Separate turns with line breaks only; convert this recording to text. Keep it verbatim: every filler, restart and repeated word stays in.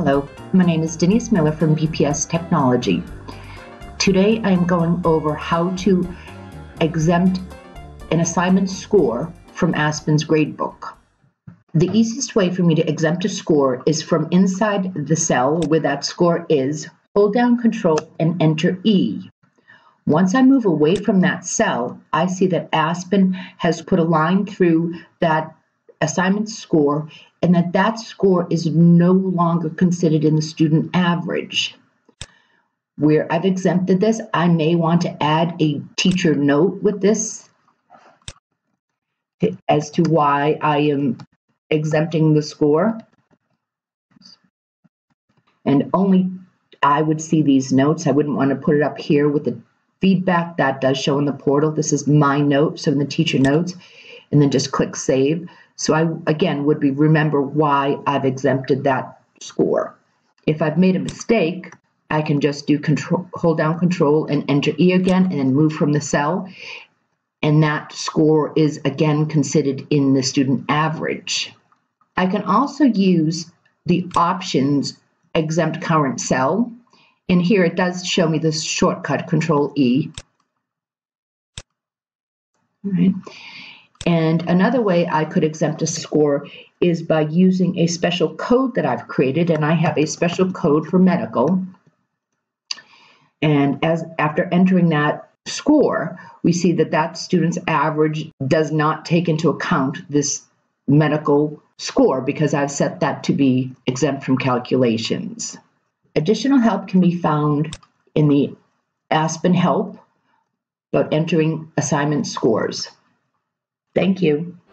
Hello, my name is Denise Miller from B P S Technology. Today I'm going over how to exempt an assignment score from Aspen's gradebook. The easiest way for me to exempt a score is from inside the cell where that score is, hold down Control and enter E. Once I move away from that cell, I see that Aspen has put a line through that assignment score and that that score is no longer considered in the student average. Where I've exempted this, I may want to add a teacher note with this as to why I am exempting the score. And only I would see these notes. I wouldn't want to put it up here with the feedback that does show in the portal. This is my note, so in the teacher notes, and then just click save. So I, again, would be remember why I've exempted that score. If I've made a mistake, I can just do control, hold down Control and enter E again, and then move from the cell. And that score is again considered in the student average. I can also use the options exempt current cell. And here it does show me this shortcut, Control E. All right. And another way I could exempt a score is by using a special code that I've created, and I have a special code for medical. And as after entering that score, we see that that student's average does not take into account this medical score because I've set that to be exempt from calculations. Additional help can be found in the Aspen help about entering assignment scores. Thank you.